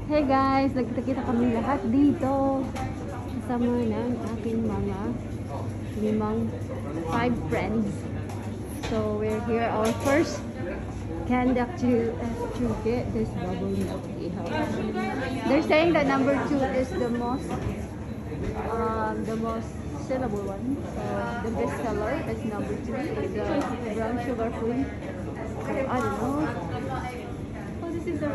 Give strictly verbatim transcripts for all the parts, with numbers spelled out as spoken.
Hey guys, nagkita-kita kami lahat dito. Kasama ng aking mga limang five friends. So we're here. Our first conduct to uh, to get this bubble milk ihaw. They're saying that number two is the most um, the most sellable one. So the best seller is number two. Is the brown sugar free. So I don't know. Oh, this is the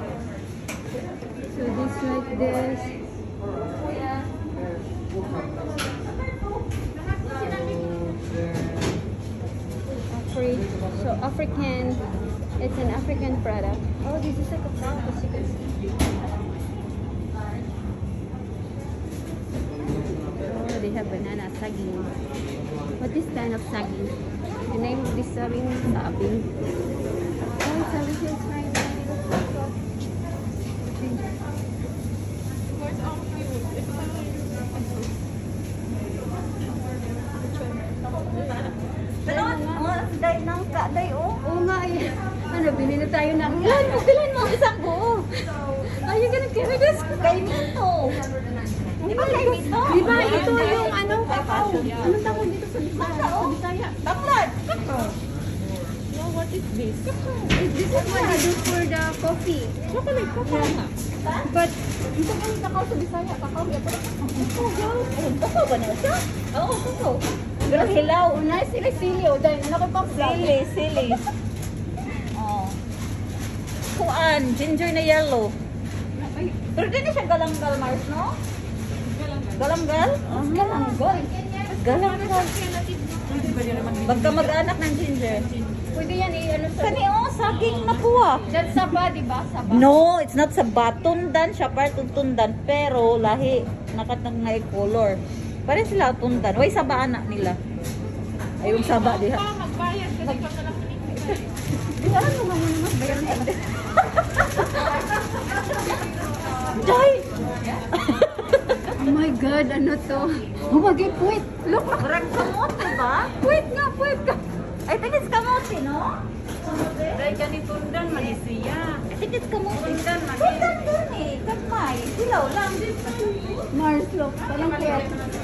so this like this. Afri so African, it's an African product. Oh, this is like a flower, as you can see. Oh, they have banana saging. What is kind of saging? The name of this saging is sabing. Oh, it's a little tiny. Day nang ka, day oh. Oo nga eh. Ano, binili tayo ng yan. Magdalan mo isang buo. Are you gonna carry this? Kay Mito. Di ba kay Mito? Di ba ito yung ano, kakao? Anong tawag dito sa Bisaya? Sa Bisaya? Baklad. Kakao. No, what is this? Is this is what they do for the coffee? Chocolate, kakao. But, Ito ang kakao sa Bisaya. Kakao. Kakao ba na siya? Oo, kakao. Pero hilaw. una sili-sili o dahil ano ko pang Sili, sili. Oh. Kuan, ginger na yellow. Pero din na siya galanggal, Mars, no? Galanggal? Ah, galanggal. Galanggal. Bagka mag-anak ng ginger. Pwede yan eh, ano sa... Kani, oh, saging na puwa. That's saba, di ba? Saba. No, it's not saba. Tundan siya, parang tundan. Pero lahi, nakatang nga color. Pare sila tundan. Way saba anak nila. Ay, yung saba diha. Magbayad kasi pag alam ko nito. Di alam mo nga muna mas bayaran ka. Jai! Oh my God, ano to? Oh my God, puwit! Look! Parang kamote ba? Puwit nga, puwit ka! I think it's kamote, no? Dahil ka ni Tundan, Malaysia. I think it's kamote. Tundan, Tundan dun eh. Kamay. Silaw lang. Mars, look. Walang puwit.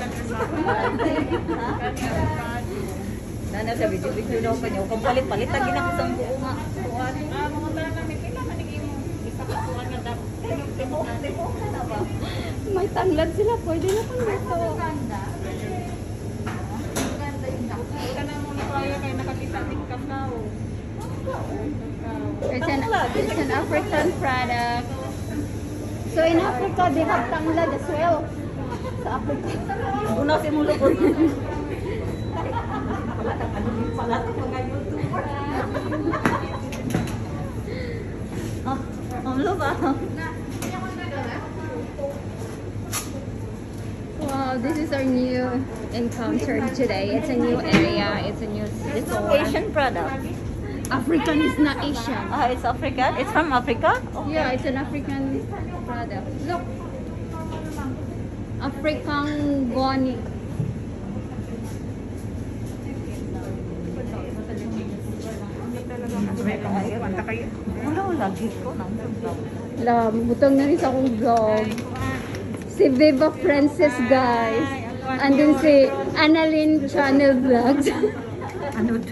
Nana sa video-video daw pa niyo. Kung palit-palit, lagi na isang buo nga. Ah, mga bata, may pila manigay mo. Isa ka tuwan nga dapat. Timo ka na ba? May tanglad sila, pwede na pang dito. Ika na muna kaya kayo nakakita ng kakao. It's an, it's an African product. So in Africa, they have tanglad as well. Sa Africa. Una si mulukot. Pala ito mga YouTuber. Oh, mamlo ba? Wow, this is our new encounter today. It's a new area. It's a new It's an store. Asian product. African is not Asian. Ah, it's African? It's from Africa? Yeah, it's an African product. Look. African guani. Wala, lagi ko. La, butang na rin sa akong vlog. Si Viva Francis, guys. Andun si Annalyn Channel Vlogs. Ano to?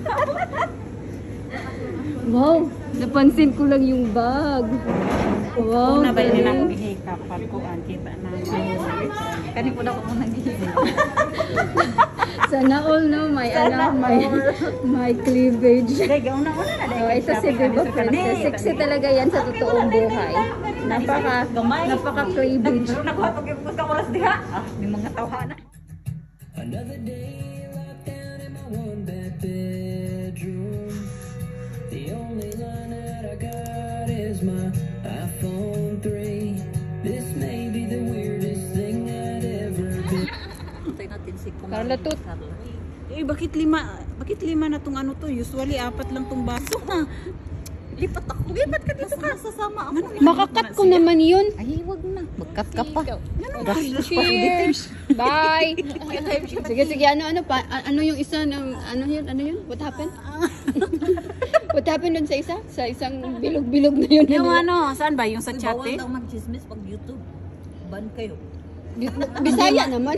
Wow, napansin ko lang yung bag. Wow, Una ba yun galing. ako gihikap? Pagkuhan, kita na. Kani po na ko muna gihip. Sana all no, may Sana ano, may, may cleavage. Dahil, una-una na Oh, dahil. ito si Viva Francis. Sexy talaga yan sa totoong buhay. Napaka, napaka cleavage. Pero nakuha ko yung gusto ko oras diha. Ah, may mga tawhana. Another day locked down in my one bed bedroom. The only line that I got is my iPhone three. This may be the weirdest thing I'd ever been. Tayo natin si Kumar. Carla Tut. Eh, bakit lima? Bakit lima na tong ano to? Usually, apat lang tong baso. Ha? Lipat ako. Lipat ka dito ka. Sasama ako. Makakat ko naman yun. Ay, wag na. Magkat ka pa. Cheers! Bye! Sige, sige. Ano, ano pa? a- Ano yung isa ng, ano yun? Ano yun? What happened? What happened dun sa isa? Sa isang bilog-bilog na yun. Yung ano, saan ba? Yung sa Uy, chat bawal eh? daw mag-chismis pag YouTube. Ban kayo. Bisaya naman.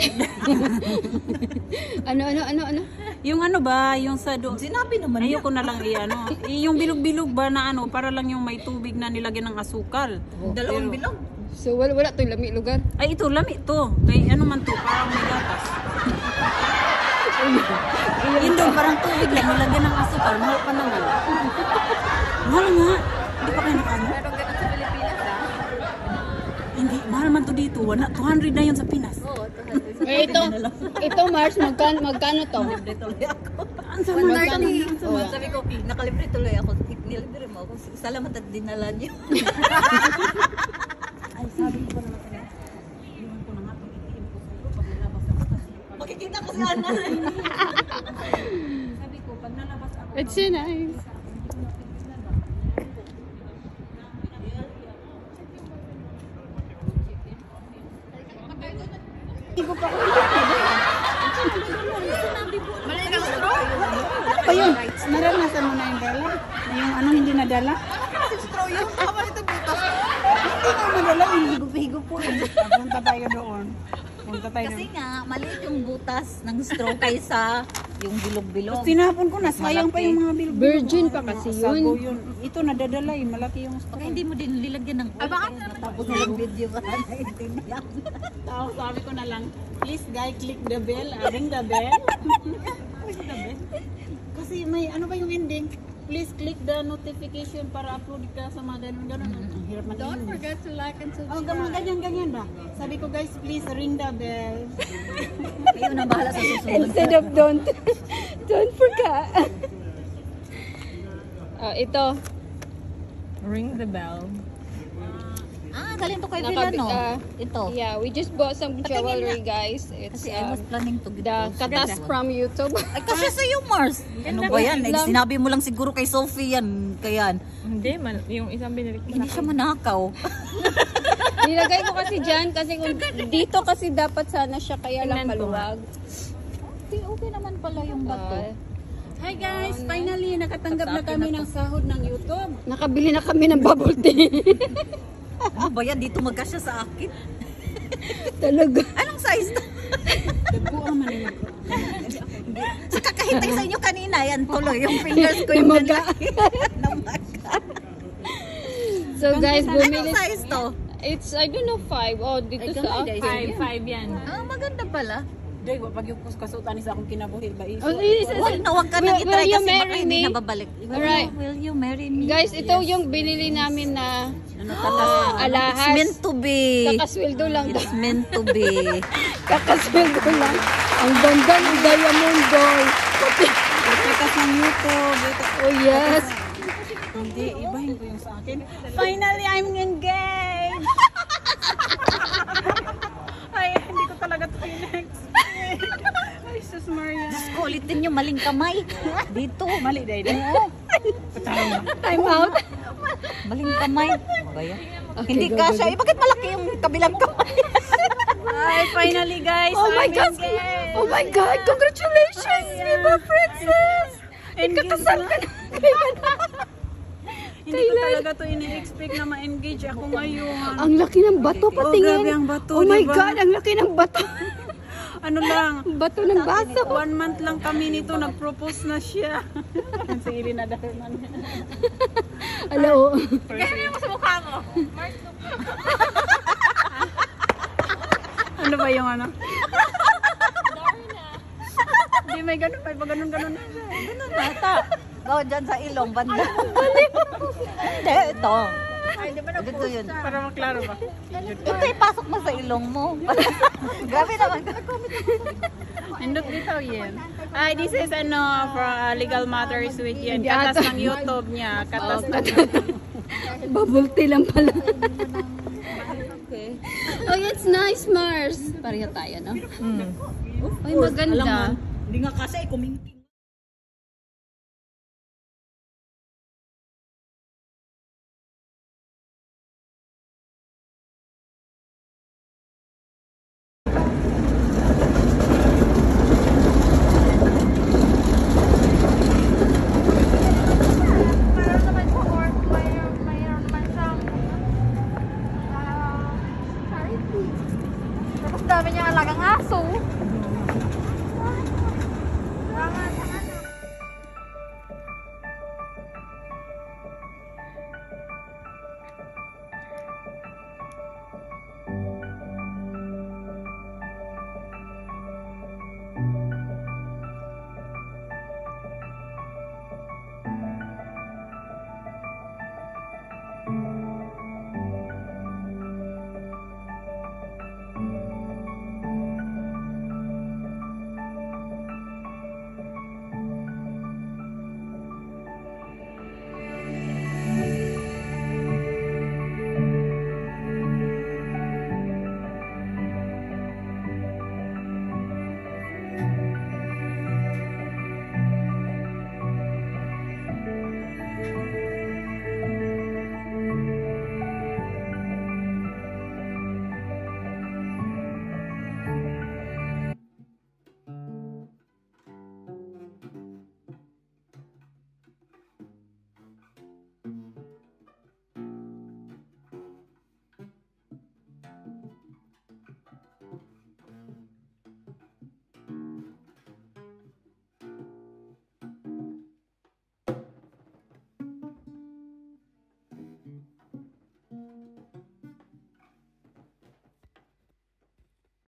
ano, ano, ano, ano? Yung ano ba? Yung sa do... Sinabi naman niya. Ayoko na lang i-ano. Y- yung bilog-bilog ba na ano, para lang yung may tubig na nilagyan ng asukal. Dalawang bilog. So, wala, wala to lami lugar. Ay, ito, lami to. Kay ano man to, parang may gatas. Yun doon, parang tubig lang, nilagyan ng asukal. Mahal pa naman. Mahal nga. Hindi pa kayo nakano? Meron ganun sa Pilipinas, ha? Hindi, mahal man to dito. Wala, two hundred na yun sa Pinas. Eh, ito, ito, Mars, magkano, magkano to? Nakalibre tuloy ako. Ang sa one Magkano? thirty. Oh. Sabi ko, nakalibre tuloy ako. Nilibre mo ako. Salamat at dinala niyo. Ay, sabi ko na natin. Iwan ko na nga itong itim ko sa'yo pag nalabas ako. Kasi Makikita ko si Ana. sabi ko, pag nalabas ako, It's so nice. pa yun, naranasan mo na yung dala? Yung ano hindi nadala? Hindi nga madala, yung higop-higop po eh. Punta tayo doon. Punta tayo Kasi doon. nga, maliit yung butas ng straw kaysa yung bilog-bilog. Tinapon ko na, sayang pa yung mga bilog. Virgin pa kasi Sago yun. yun. Ito nadadala eh, malaki yung Baka hindi mo din nilagyan ng oil. Tapos nilang video ka na naintindihan. tao. Sabi ko na lang, please guy, click the bell, ah, ring the bell. Click the bell. Kasi may, ano ba yung ending? Please click the notification para upload ka sa mga ganun-ganun. Ang hirap man Don't yun. forget to like and Oh, subscribe. ganun, ganyan-ganyan ba? Sabi ko guys, please ring the bell. Kayo na bahala sa susunod. Instead of don't, don't forget. Ah, ito. Ring the bell. Ah, galing to kay Nakabi- Vila, no? ah, Ito. Yeah, we just bought some jewelry, guys. It's Kasi I was um, planning to get the those. katas from YouTube. Ay, kasi sa'yo, Mars. Ano ba yan? Eh, sinabi mo lang siguro kay Sophie yan. Kaya Hindi, man, yung isang binili ko. hindi siya manakaw. Nilagay ko kasi dyan kasi kung dito kasi dapat sana siya kaya lang Tingnan ko nga. maluwag. Okay, okay naman pala yung bato. Ah, Hi guys, finally nakatanggap na kami ng sahod ng YouTube. nakabili na kami ng bubble tea. Ano ba yan? Dito magkasya sa akin. Talaga. Anong size to? Dagbuang man yun. Sa kakahintay sa inyo kanina, yan tuloy. Yung fingers ko yung Namaga. namaga. So guys, bumili. Anong size to? It's, I don't know, five. Oh, dito Ay, sa gamay, akin. Five, five yan. Ah, maganda pala. Day, pag yung kasutan sa akong kinabuhi ba iso. Oh, is- is- Huwag na huwag ka Will- nang itry will you kasi baka marry hindi me? na babalik. Will, Alright. you, will you marry me? Guys, ito yung binili namin na Ano, ah, It's alahas. meant to be. Kakasweldo lang. It's meant to be. Kakasweldo lang. Ang ganda ng diamond doll. Kapitas ng YouTube. Ito. Oh yes. Hindi, ibahin ko yung sa akin. Finally, I'm engaged! Ay, hindi ko talaga ito in-expect. Ay, sus Maria. Diyos ko, ulitin nyo, maling kamay. Dito. Mali, day, day. Oo. Time out. Maling kamay. Ano ba yan? Okay, Hindi go, ka go, siya. Eh, bakit malaki yung kabilang kamay? Ay, finally guys, Oh my I'm God. engaged! Oh my God. Congratulations, Viva Princess. Ikakasal ka na. Hindi ko talaga to ini-expect na ma-engage ako ngayon. Ang laki ng bato Oh, patingin. grabe ang bato, Oh my diba? God, ang laki ng bato. Ano lang, Bato ng bato. one month lang kami nito, nag-propose na siya. Si Irina Darman. Hello. Ano ba yung ano? Hindi, may ganun pa, pag ganun-ganun na. Ganun bata. Go dyan sa ilong, banda. Hindi, ito. Ay, di ba na Dito yun. Para maklaro ba? Ito, ipasok mo sa ilong mo. Grabe naman. Nindot dito yun. Ay, this is ano, for uh, legal matters with you. Hindi Katas ata. ng YouTube niya. Katas Oh, ng Bubble tea lang pala. Okay. Oh, it's nice, Mars. Pareha tayo, no? Mm. Ay, maganda. Hindi nga kasi, kuminti.